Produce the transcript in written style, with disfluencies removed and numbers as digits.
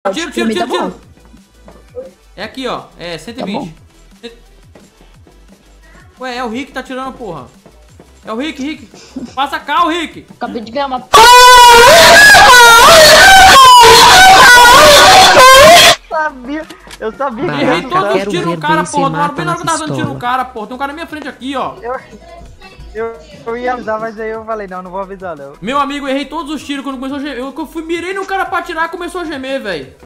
Tiro, tiro, tiro, tiro. É aqui, ó. É, 120. Ué, é o Rick que tá tirando, porra. É o Rick, Rick. Passa cá, o Rick. Acabei de ganhar uma... Eu sabia que Errei todos os quero tiros ver no cara, bem se porra. mata Bem na hora que eu tava nessa dando tiro no história. cara, porra. Tem um cara na minha frente aqui, ó. eu ia avisar, mas aí eu falei, não vou avisar, não. Meu amigo, errei todos os tiros quando começou a gemer. Eu mirei no cara pra atirar e começou a gemer, velho.